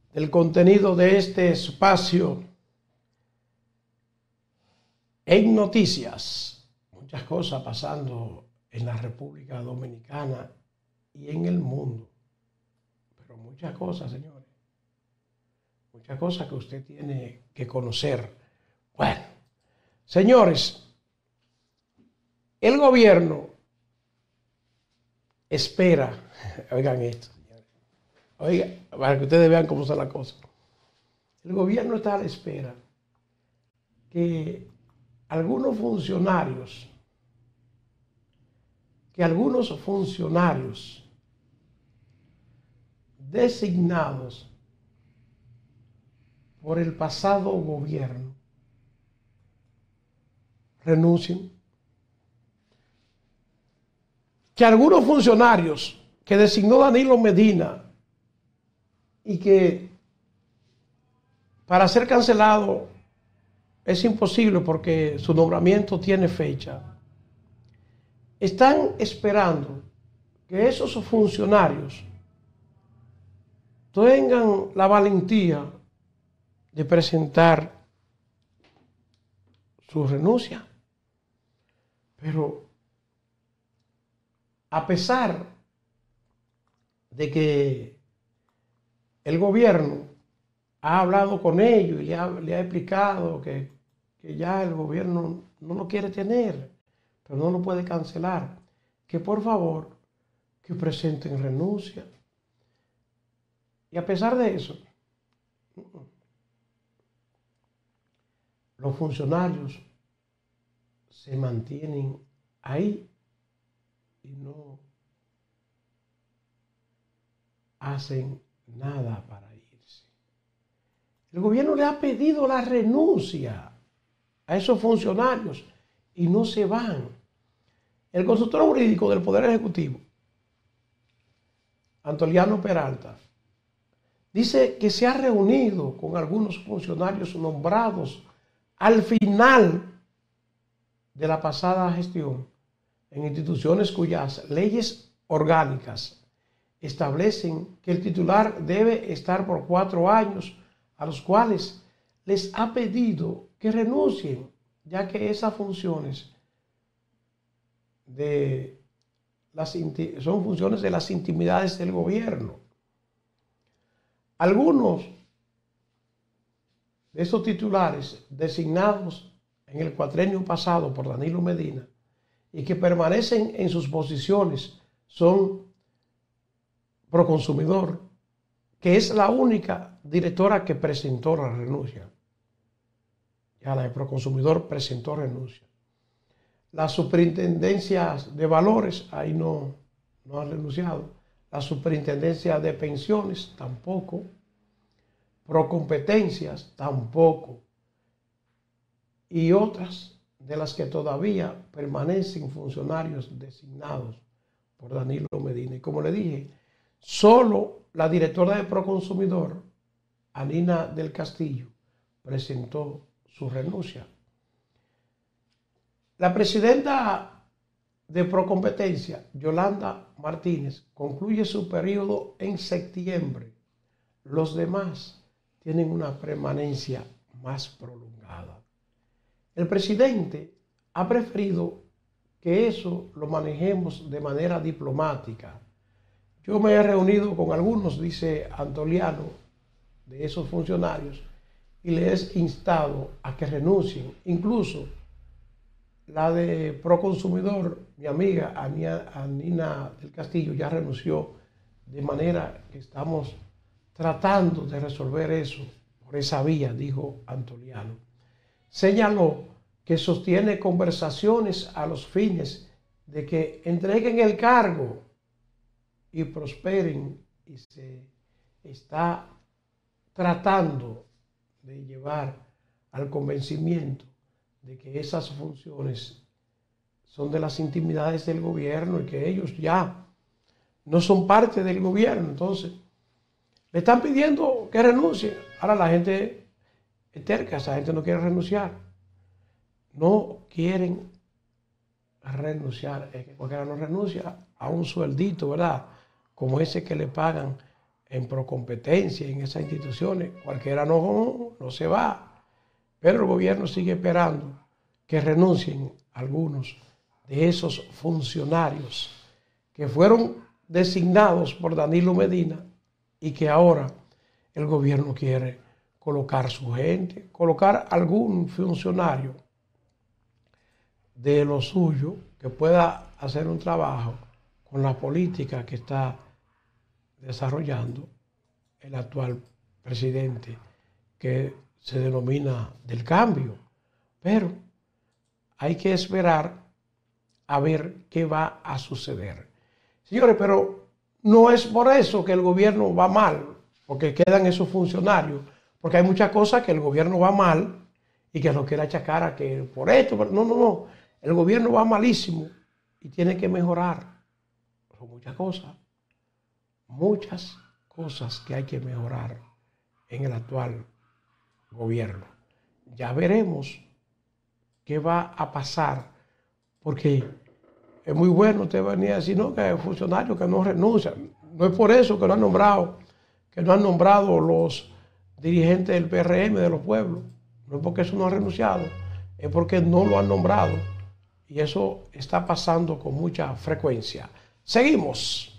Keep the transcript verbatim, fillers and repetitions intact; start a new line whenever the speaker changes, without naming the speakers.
del contenido de este espacio en noticias. Muchas cosas pasando en la República Dominicana y en el mundo. Pero muchas cosas, señores. Muchas cosas que usted tiene que conocer. Bueno, señores, el gobierno espera, oigan esto, señores, oigan, para que ustedes vean cómo son las cosas. El gobierno está a la espera que algunos funcionarios, que algunos funcionarios designados por el pasado gobierno renuncien. Que algunos funcionarios que designó Danilo Medina y que para ser cancelado es imposible porque su nombramiento tiene fecha, están esperando que esos funcionarios tengan la valentía de presentar su renuncia. Pero a pesar de que el gobierno ha hablado con ellos y le ha, le ha explicado que, que ya el gobierno no lo quiere tener, pero no lo puede cancelar, que por favor que presenten renuncia. Y a pesar de eso, los funcionarios se mantienen ahí y no hacen nada para irse. El gobierno le ha pedido la renuncia a esos funcionarios y no se van. El consultor jurídico del Poder Ejecutivo, Antoliano Peralta, dice que se ha reunido con algunos funcionarios nombrados al final de la pasada gestión en instituciones cuyas leyes orgánicas establecen que el titular debe estar por cuatro años, a los cuales les ha pedido que renuncien, ya que esas funciones de las, son funciones de las intimidades del gobierno. Algunos de esos titulares designados en el cuatrenio pasado por Danilo Medina y que permanecen en sus posiciones son Proconsumidor, que es la única directora que presentó la renuncia. Ya la de Proconsumidor presentó renuncia. Las superintendencias de valores, ahí no, no han renunciado. La superintendencia de pensiones, tampoco. Procompetencias, tampoco. Y otras de las que todavía permanecen funcionarios designados por Danilo Medina. Y como le dije, solo la directora de Proconsumidor, Anina del Castillo, presentó su renuncia. La presidenta de Procompetencia, Yolanda Martínez, concluye su periodo en septiembre. Los demás tienen una permanencia más prolongada. El presidente ha preferido que eso lo manejemos de manera diplomática. Yo me he reunido con algunos, dice Antoliano, de esos funcionarios, y les he instado a que renuncien. Incluso la de Proconsumidor, mi amiga Anina del Castillo, ya renunció, de manera que estamos tratando de resolver eso por esa vía, dijo Antoliano. Señaló que sostiene conversaciones a los fines de que entreguen el cargo y prosperen, y se está tratando de llevar al convencimiento de que esas funciones son de las intimidades del gobierno y que ellos ya no son parte del gobierno. Entonces, le están pidiendo que renuncie. Ahora la gente es terca, esa gente no quiere renunciar. No quieren renunciar. Es que cualquiera no renuncia a un sueldito, ¿verdad? Como ese que le pagan en procompetencia en esas instituciones. Cualquiera no, no se va, pero el gobierno sigue esperando que renuncien algunos de esos funcionarios que fueron designados por Danilo Medina y que ahora el gobierno quiere colocar su gente, colocar algún funcionario de lo suyo que pueda hacer un trabajo con la política que está desarrollando el actual presidente, que se denomina del cambio. Pero hay que esperar a ver qué va a suceder. Señores, pero no es por eso que el gobierno va mal, porque quedan esos funcionarios, porque hay muchas cosas que el gobierno va mal y que lo quiere achacar a que por esto, pero no, no, no. El gobierno va malísimo y tiene que mejorar. Son muchas cosas, muchas cosas que hay que mejorar en el actual gobierno. Ya veremos qué va a pasar, porque es muy bueno usted venir a decir, no, que hay funcionarios que no renuncian. No es por eso que no han nombrado, que no han nombrado los dirigentes del P R M de los pueblos. No es porque eso no ha renunciado, es porque no lo han nombrado. Y eso está pasando con mucha frecuencia. Seguimos.